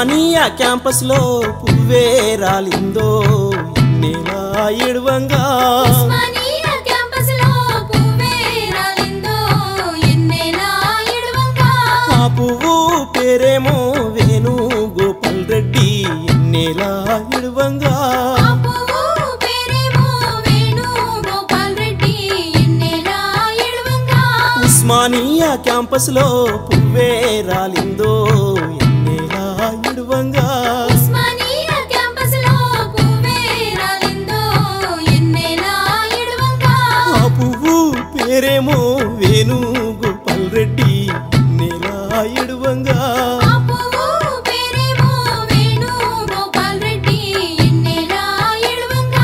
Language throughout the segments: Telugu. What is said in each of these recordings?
ఉస్మానియా క్యాంపస్ లో పువ్వే రాలిందో ఎన్నేలా ఎడువంగా ఉస్మానియా క్యాంపస్ లో పువ్వే రాలిందో ఎన్నేలా ఎడువంగా ఆ పువ్వు పేరేమో వేణు గోపాల్ రెడ్డి ఎన్నేలా ఎడువంగా ఆ పువ్వు పేరేమో వేణు గోపాల్ రెడ్డి ఎన్నేలా ఎడువంగా ఉస్మానియా క్యాంపస్ లో పువ్వే రాలిందో ఎన్నేలా ఎడువంగా ఉస్మానియా క్యాంపస్ లో పువ్వే రాలిందో ఎన్నేలా ఎడువంగా ఆ పువ్వు పేరేమో వేణు గోపాల్ రెడ్డి ఎన్నేలా ఎడువంగా ఆ పువ్వు పేరేమో వేణు గోపాల్ రెడ్డి ఎన్నేలా ఎడువంగా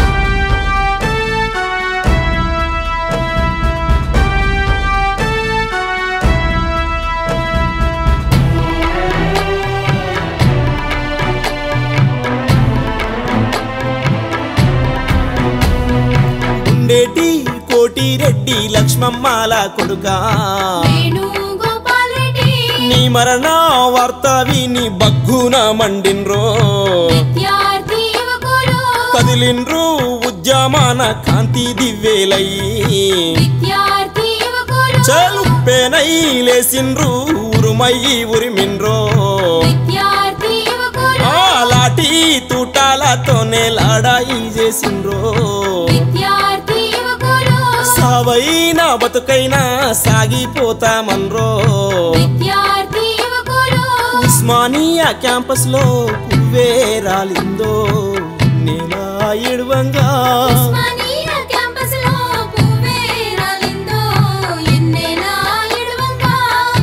ఉండేటి కోటి రెడ్డి లక్ష్మమ్మల కొడుకా వేణు గోపాల్ రెడ్డి నీ మరణ వార్త విని బగ్గున మండిన్రో విద్యార్థి యువకులు కదిలిన్రు ఉద్యమాన కాంతి దివ్వేలయ్యి విద్యార్థి యువకులు చలుప్పేనై లేసిండ్రు ఉరుమయ్యి ఉరిమిన్రో విద్యార్థి యువకులు ఆ లాఠీ తూటాలతోనే లాడాయి చేసిండ్రో విద్యార్థి యువకులు సావైనా బతుకైనా సాగిపోతామన్రో విద్యార్థి యువకులు ఉస్మానియా క్యాంపస్ లో పువ్వే రాలిందో ఎన్నేలా ఎడువంగా ఉస్మానియా క్యాంపస్ లో పువ్వే రాలిందో ఎన్నేలా ఎడువంగా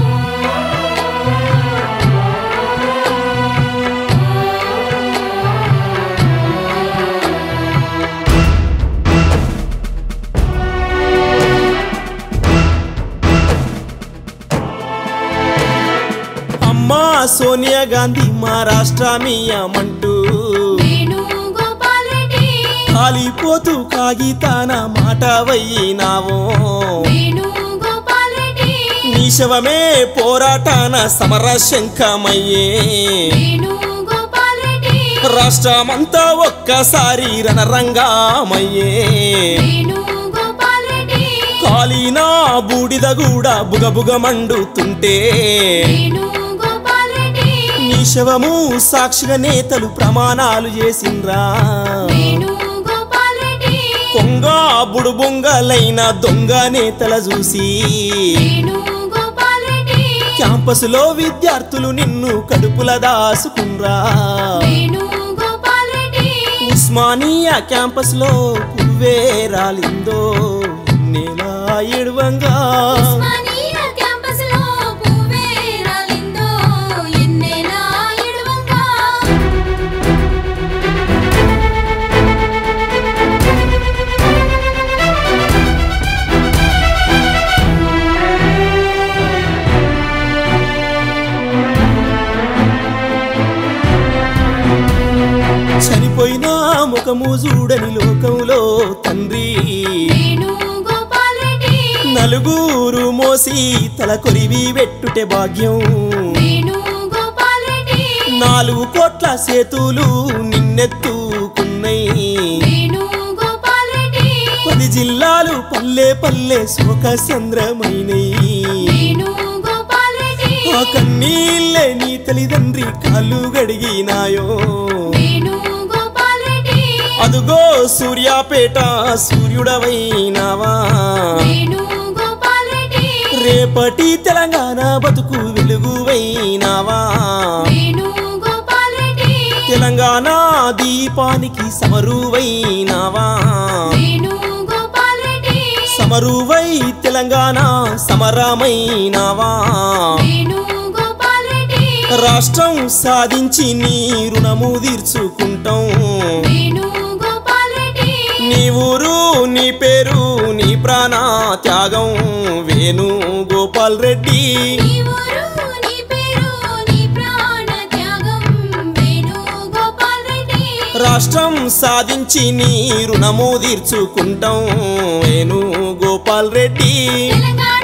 అమ్మా సోనియా గాంధీ మా రాష్ట్రమీయమంటూ వేణు గోపాల్ రెడ్డి కాలిపోతూ కాగితాన మాట వయ్యినావో వేణు గోపాల్ రెడ్డి నీ శవమే పోరాటాన సమర శంఖమయ్యే వేణు గోపాల్ రెడ్డి రాష్ట్రమంతా ఒక్కసారి రణరంగమయ్యే వేణు గోపాల్ రెడ్డి కాలినా బూడిద కూడా బుగబుగ మండుతుంటే వేణు గోపాల్ రెడ్డి నీ శవము సాక్షిగా నేతలు ప్రమాణాలు చేసిండ్రా వేణు గోపాల్ రెడ్డి కొంగ బుడుబొంగలైన దొంగ నేతల చూసి వేణు గోపాల్ రెడ్డి క్యాంపసులో విద్యార్థులు నిన్ను కడుపుల దాసుకున్రా వేణు గోపాల్ రెడ్డి ఉస్మానియా క్యాంపస్ లో పువ్వే రాలిందో ఎన్నేలా ఎడువంగా ఉస్మానియా క్యాంపస్ లో పువ్వే రాలిందో ఎన్నేలా ఎడువంగా చనిపోయిన ముఖము చూడని లోకంలో తండ్రి వేణు గోపాల్ రెడ్డి నలుగురు మోసి తల కొరివి వెట్టుటే భాగ్యం వేణు గోపాల్ రెడ్డి 4 కోట్ల సేతులు నిన్నెత్తుకున్నై వేణు గోపాల్ రెడ్డి 10 జిల్లాలు పల్లె పల్లె శోక సంద్రమైనై వేణు గోపాల్ రెడ్డి ఆ కన్నీళ్ళే నీ తల్లిదండ్రి కాళ్ళు గడిగినాయో వేణు గోపాల్ రెడ్డి అదుగో సూర్యాపేట సూర్యుడవైనావా వేణు గోపాల్ రెడ్డి రేపటి తెలంగాణ బతుకు వెలుగువైనావా వేణు గోపాల్ రెడ్డి తెలంగాణ దీపానికి సమరువైనావా వేణు గోపాల్ రెడ్డి సమరువై తెలంగాణ సమరమైనావా వేణు గోపాల్ రెడ్డి రాష్ట్రం సాధించి నీ రుణము తీర్చుకుంటాం వేణు గోపాల్ రెడ్డి నీ ఊరు నీ పేరు నీ ప్రాణ త్యాగం వేణు గోపాల్ రెడ్డి నీ ఊరు నీ పేరు నీ ప్రాణ త్యాగం వేణు గోపాల్ రెడ్డి రాష్ట్రం సాధించి నీ రుణము తీర్చుకుంటాం వేణు గోపాల్ రెడ్డి తెలంగాణ